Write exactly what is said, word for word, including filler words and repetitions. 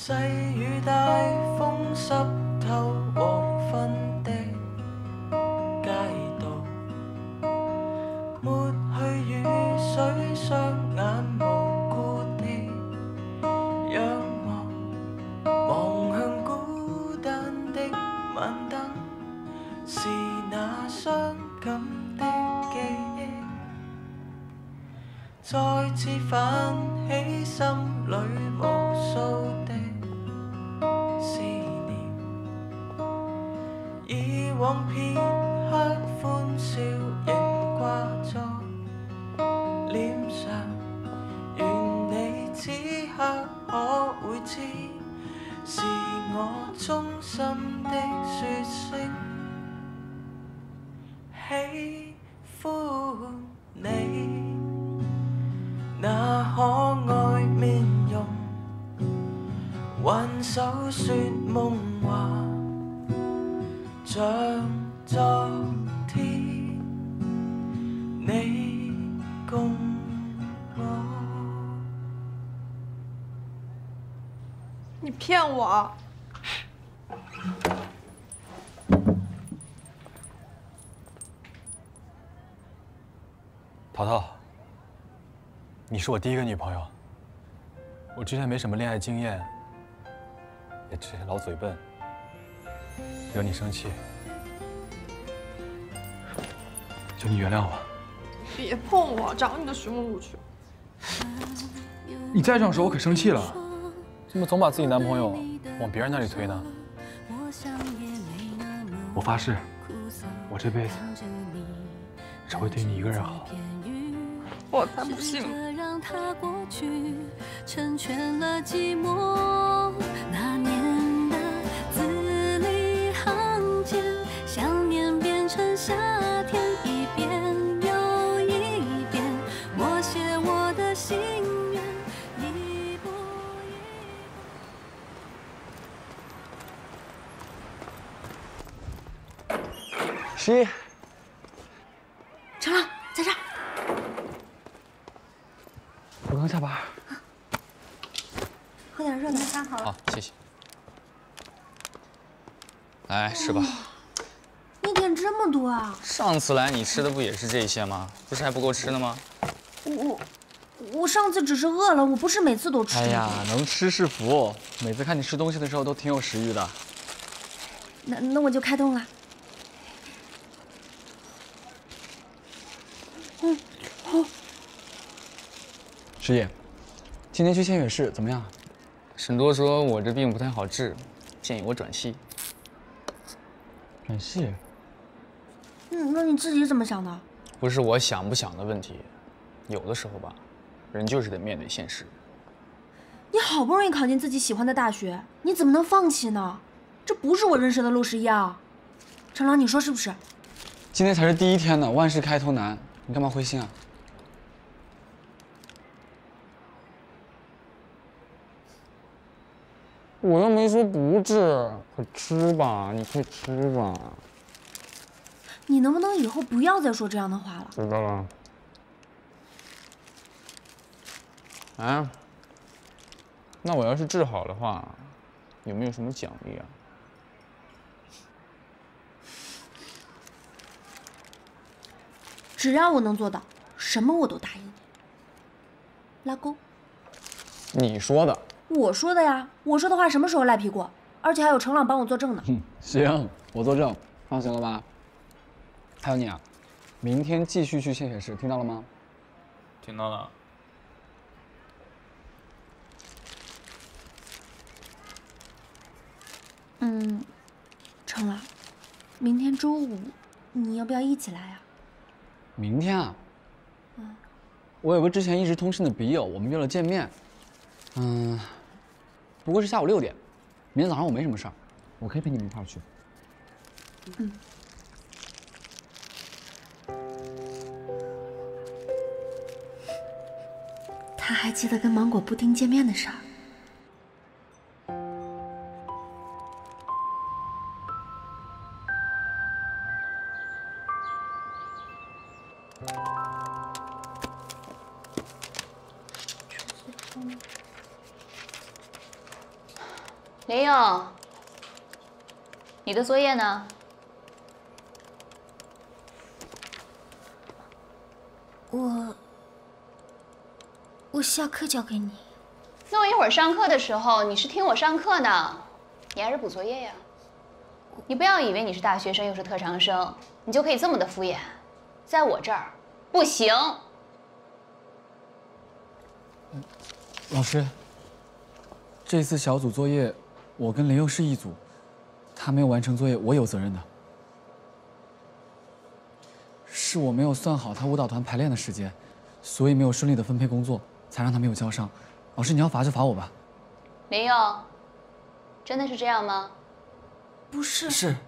细雨大风湿透黄昏的街道，抹去雨水，双眼无辜地仰望，望向孤单的晚灯，是那伤感的记忆，再次泛起心里无数的思念。以往片刻歡笑仍掛在臉上，願你此刻可會知，是我衷心的說聲喜歡你。那可愛面容，挽手說夢話，像昨天你共我。 你骗我！ 淘淘，你是我第一个女朋友。我之前没什么恋爱经验，也只是老嘴笨，惹你生气，求你原谅我。 别碰我，找你的寻路去！ 你再这样说，我可生气了。怎么总把自己男朋友往别人那里推呢？我发誓，我这辈子只会对你一个人好。 我才不信！ 让它过去，成全了寂寞。那年的字里行间，想念变成夏天，一遍又一遍。我写我的心愿，一步一步。 十一， 程朗，在这儿。 我刚下班。 喝点热的，汤好了。 好，谢谢。来吃吧。 你点这么多啊？ 上次来你吃的不也是这些吗？不是还不够吃的吗？ 我我上次只是饿了，我不是每次都吃。 哎呀，能吃是福。每次看你吃东西的时候都挺有食欲的。 那那我就开动了。嗯，好。 师爷，今天去献血室怎么样？沈多说我这病不太好治，建议我转系。转系？ 嗯，那你自己怎么想的？ 不是我想不想的问题，有的时候吧，人就是得面对现实。 你好不容易考进自己喜欢的大学，你怎么能放弃呢？这不是我认识的陆十一啊！程朗，你说是不是？ 今天才是第一天呢，万事开头难，你干嘛灰心啊？我又没说不治，快吃吧，你快吃吧。 你能不能以后不要再说这样的话了？ 知道了。啊？那我要是治好的话，有没有什么奖励啊？ 只要我能做到，什么我都答应你。拉钩。 你说的。 我说的呀，我说的话什么时候赖皮过？而且还有程朗帮我作证呢。 嗯，行，我作证，放心了吧？还有你啊，明天继续去献血室，听到了吗？ 听到了。 嗯，程朗，明天周五你要不要一起来啊？ 明天啊？ 嗯， 我有个之前一直通信的笔友，我们约了见面。嗯，不过是下午六点。明天早上我没什么事儿，我可以陪你们一块儿去。 嗯。他还记得跟芒果布丁见面的事儿。 林佑，你的作业呢？ 我我下课交给你。 那我一会儿上课的时候，你是听我上课呢，你还是补作业呀？你不要以为你是大学生又是特长生，你就可以这么的敷衍，在我这儿不行。 老师，这次小组作业，我跟林佑是一组，他没有完成作业，我有责任的。是我没有算好他舞蹈团排练的时间，所以没有顺利的分配工作，才让他没有交上。老师，你要罚就罚我吧。 林佑，真的是这样吗？ 不是。 是。